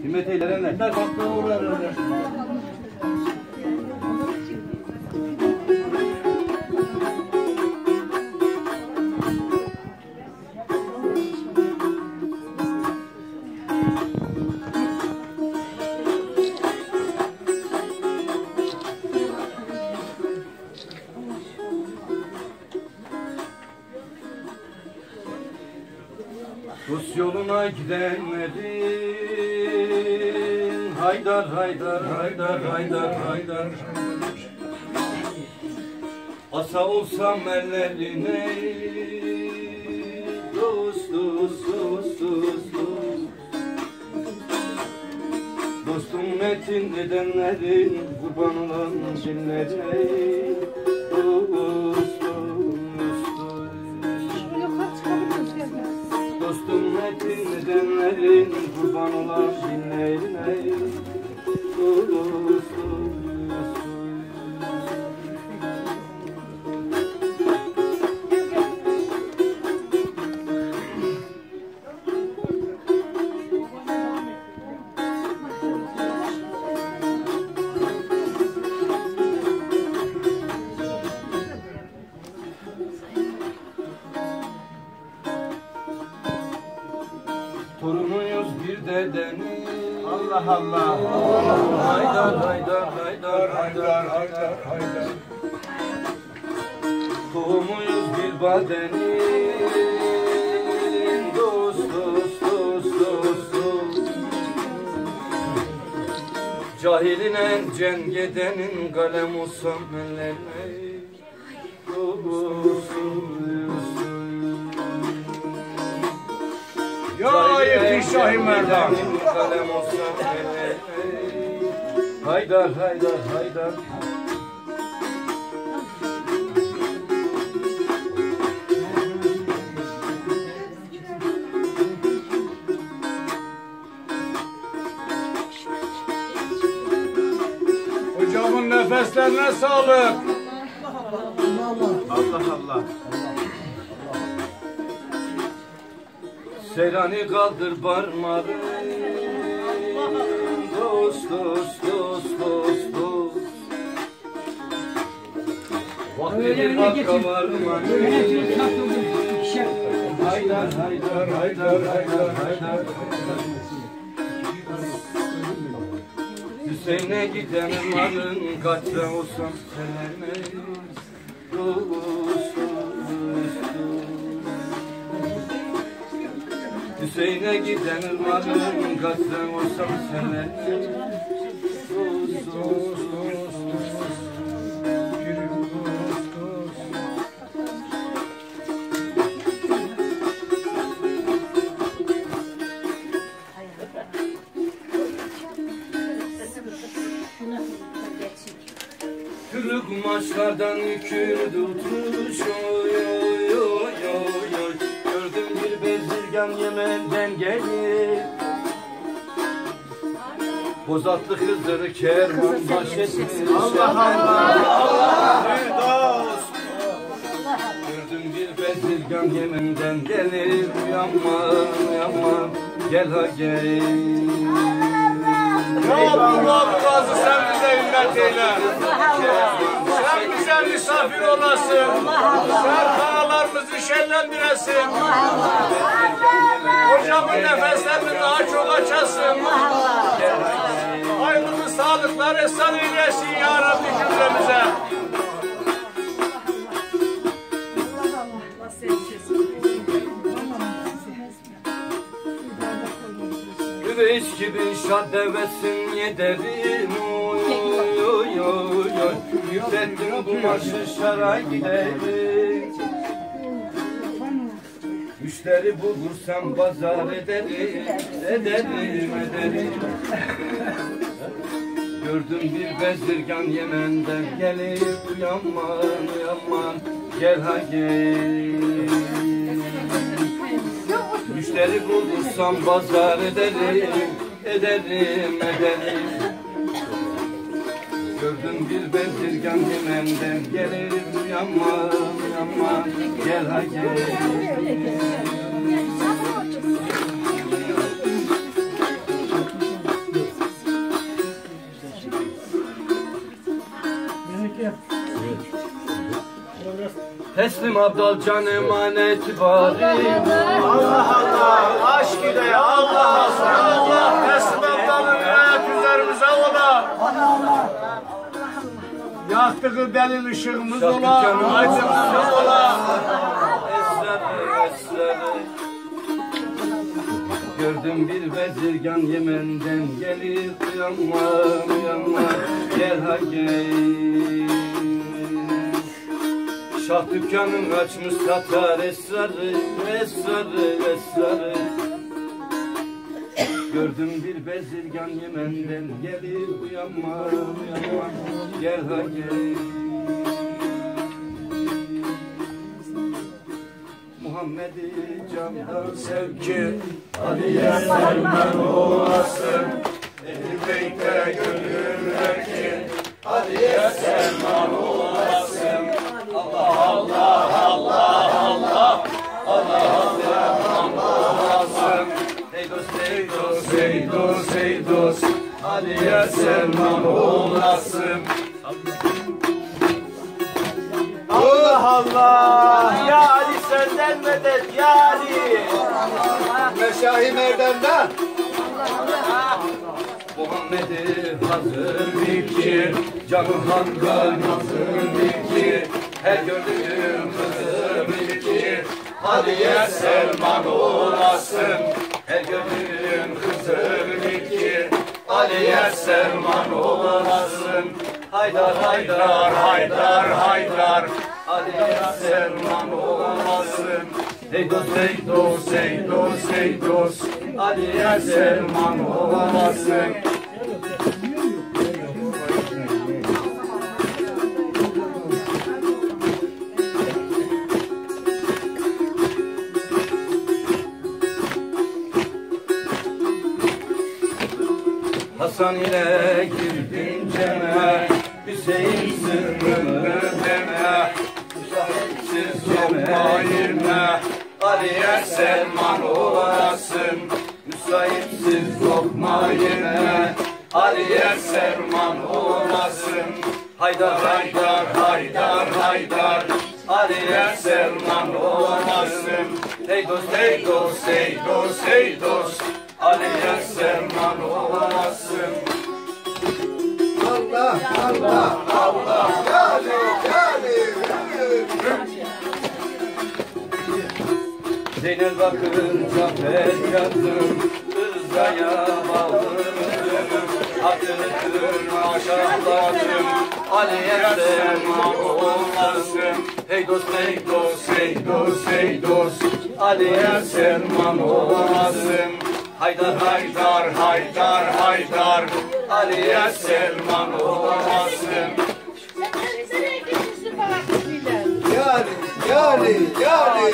Himmet eylerenler. Ne kapta uğrar öyle. Dost yoluna gidenlerin haydar haydar haydar haydar haydar. Asa olsam ellerine dost dost dost dost dost. Dostum metin edenlerin kurban olan cinlerine dost dost dost. Dostum metin edenlerin kurban olan cinlerine dost dost. Torunuyuz bir dedenin. Allah Allah. Haydar haydar haydar haydar haydar haydar. Tohumuyuz bir badenin. Dost dost dost dost dost. Cahiline cengedenin kalem olsam ellerine. Dost. Ya yetiş Şahi Merdan. Kalem olsam haydar haydar haydar. Hocamın nefeslerine sağlık. Allah Allah. Seyrani kaldır parmağı. Dost dost dost dost dost. Vakti hakka varma. Haydar haydar haydar haydar haydar. Hüseyin'e giden malın kaçta olsam seninle. Dost dost. Hüseyin'e giden ırmağın kaçtan olsam seninle. Dost dost dost Türlü kumaşlardan yükünü tutmuş oy oy oy oy oy. Gördüm bir bezirgan Yemen'den gelir. Bozatlı kızları kervan baş etmiş. Allah Allah. Dost. Gördüm bir bezirgan Yemen'den gelir. Uyanma uyanma gel ha gel. Ya Allah razı sen bize ümmet eyle. Sen bize misafir olasın. Sen kanalarımızı şenlendiresin. Hocamın nefeslerini daha çok açasın. Hayırlı sağlıklar ihsan eylesin ya Rabbi cümlemize. Güveç gibi şad devesin yederim. Oy oy oy oy oy. Yükselttim kumaşı şara giderim. Müşteri bulursam pazar ederim. Ederim ederim. Gördüm bir bezirgan Yemen'den gelir. Uyanman uyanman gel ha gel. Müşteri bulursam pazar ederim. Ederim ederim. Gördüm bir bezirgan Yemen'den gelir. Uyanman uyanman gel ha gel. Teslim abdal can emanet bari. Allah Allah, aşk ile Allah Allah, teslim abdalın emanet üzerimize ola. Yaktığı delil ışığımız ola, aydınlığımız ola. Gördüm bir bezirgan Yemen'den gelir, uyanma uyanma gel ha gel. Şah dükkanın açmış satar esrarı esrarı esrarı. Gördüm bir bezirgan Yemen'den gelir, uyanma uyanma gel ha gel. Muhammed'i candan sevki Ali'ye Selman olasın. Ehl-i Beyt'e gönül ver ki Ali'ye Selman olasın. Allah Allah Allah Allah Allah Allah olasın. Ey dost ey dost ey dost ey dost Ali'ye Selman olasın. Allah Allah, ya Ali senden medet ya Ali. Meşahi Mevdem'den. Muhammed'i hazır ki canı handan hazır ki her gördüğüm kızım ki Ali'ye Selman olasın. Her gördüğüm kızım ki Ali'ye Selman olasın. Haydar haydar haydar haydar Ali'ye Selman olasın. Ey dost ey dost ey dost ey dost Ali'ye Selman olasın. Hasan ile girdim ceme, Hüseyin sırrımı deme. Müsahitsiz sokma girme, Ali'ye Selman olasın. Müsahitsiz sokma girme, Ali'ye Selman olasın. Haydar haydar haydar haydar Ali'ye Selman olasın. Ey dost ey dost ey dost ey dost Ali'ye Selman olasın. Allah Allah Allah, yani yani. Zeynel bakınca feryadım, Rıza'ya bağlıydım. Hatırım aşağıladım, Ali'ye Selman olasın. Hey dost ey dost ey dost ey dost Ali'ye Selman olasın. Haydar haydar haydar haydar Ali'ye Selman olasın. Yani yani.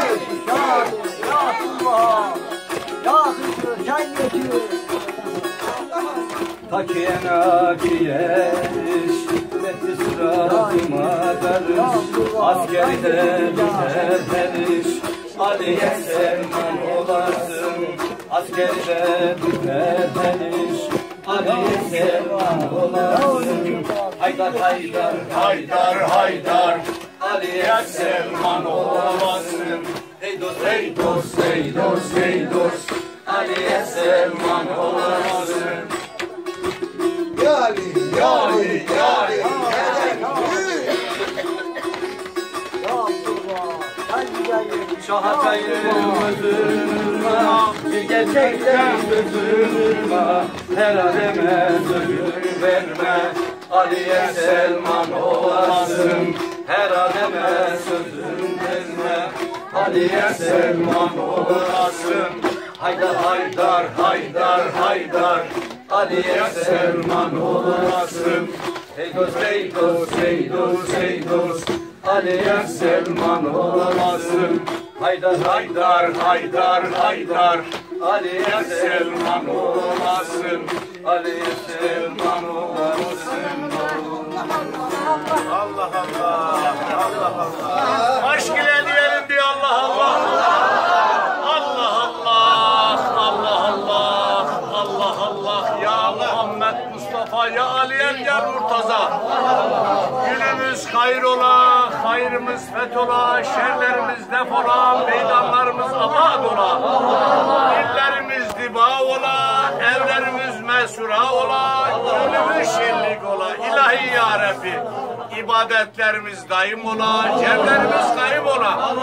Takiyena giyeş, Metti sıratıma karış, Askeri de biter periş, Ali'ye Selman olasın. Askeri de biter periş, Ali'ye Selman olasın. Haydar haydar haydar haydar Ali'ye Selman olasın. Ey dost ey dost ey dost ey dost Ali'ye Selman olasın. Yani yani yani. Şahatayım özürma, bir gerçekten özürma, her aleme sözün verme, Ali'ye Selman olasın. Her aleme sözün verme, Ali'ye Selman olasın. Haydar haydar haydar haydar Ali'ye Selman olasın. Ey dost ey dost ey dost ey dost Ali'ye Selman olasın. Haydar haydar haydar haydar Ali'ye Selman olasın. Ali'ye Selman olasın. Allah Allah Allah Allah. Aşk ile diyelim bir Allah Allah. Allah Allah Allah Allah Allah Allah ya Muhammed Mustafa ya Ali Engel Murtaza. Günümüz hayır ola, Hayrımız fetola, şerlerimiz defola, meydanlarımız abad ola. Dillerimiz diba ola, evlerimiz mesura ola, gönlümüz şenlik ola. İlahi ya Rabbi, ibadetlerimiz daim ola, cevlerimiz kaim ola.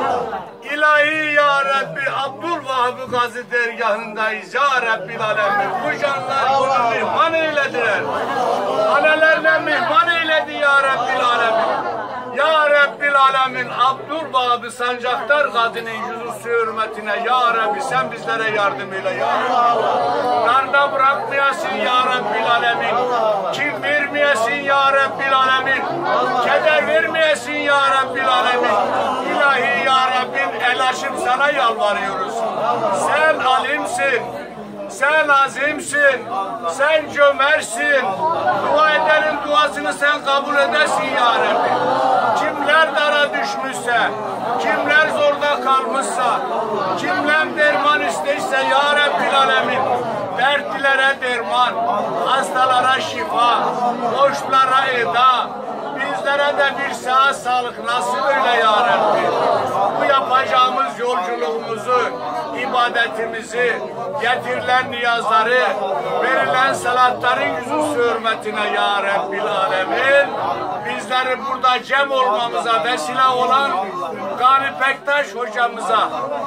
İlahi ya Rabbi, Abdülvahab Gazi dergahındayız ya Rabbil Alemin. Bu canlar bunu mihman eylediler. Hanelerine mihman eyledi ya Rabbil Alemin. Ya Rabbil Alemin, Abdülvahab Sancaktar Gazi'nin yüzüstü hürmetine ya Rabbi sen bizlere yardım eyle ya Rabbi. Darda bırakmayasın ya Rabbil Alemin. Kim vermeyesin ya Rabbil Alemin. Keder vermeyesin ya Rabbil Alemin. İlahi ya Rabbim el açıp sana yalvarıyoruz. Sen alimsin. Sen azimsin, sen cömertsin. Dua edenin duasını sen kabul edesin ya Rabbi. Kimler dara düşmüşse, kimler zorda kalmışsa, kimler derman isteyse ya Rabbil Alemin. Dertlilere derman, hastalara şifa, borçlara eda, bizlere de bir saat sağlık nasip eyle ya Rabbi. Bu yapacağımız yolculuğumuzu, ibadetimizi, getirilen niyazları, verilen salatların yüzüstü hürmetine ya Rabbil Alemin. Bizleri burada cem olmamıza vesile olan Gani Pektaş hocamıza,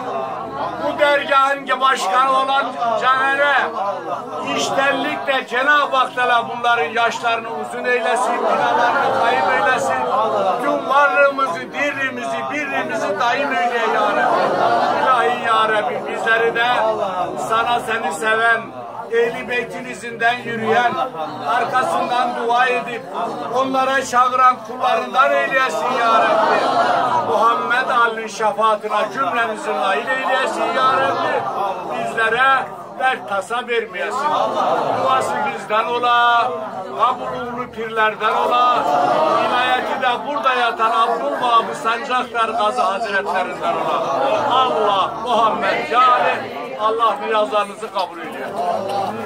bu dergahın başkanı olan Caner'e, iştenlikle Cenab-ı Hak Teala bunların yaşlarını uzun eylesin, binalarını kayıp eylesin. Tüm varlığımızı, dirimizi, birliğimizi daim eyle ya Rabbi. İlahi ya Rabbi bizleri de sana seni seven, Ehl-i Beyt'in izinden yürüyen, arkasından dua edip onlara çağıran kullarından eylesin ya Rabbi. Muhammed Ali'nin şefaatine cümlemizi nail eylesin ya Rabbi. Bizlere dert tasa vermeyesin. Duası bizden ola, kabulünü pirlerden ola, inayeti de burada yatan Abdülvahab Sancaktar Gazi Hazretlerinden ola. Allah, Muhammed, Cali, Allah niyazlarınızı kabul ediyor.